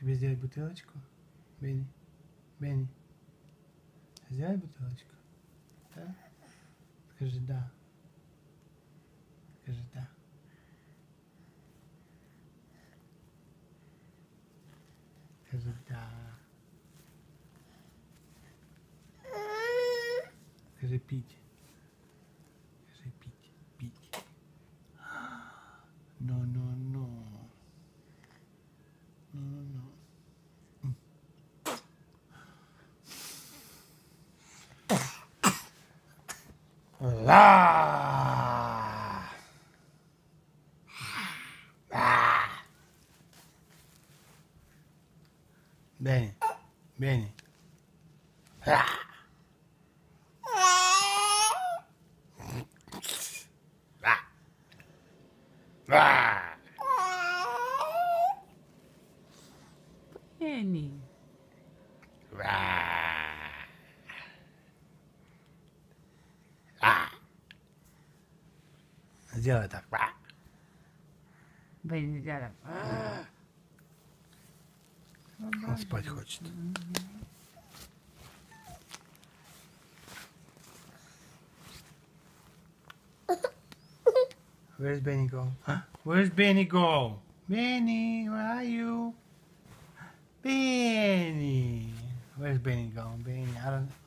Тебе сделать бутылочку? Бенни? Бенни? Сделай бутылочку? Да? Скажи да. Скажи да. Скажи да. Скажи пить. Скажи пить. Пить. No, no, no. No, no, no. La. Bene, bene. Benny. Сделай так. Benny, сделай. Он спать хочет. Where's Benny go? Where's Benny go? Benny, where are you? Benny. Where's Benny going? Benny, I don't.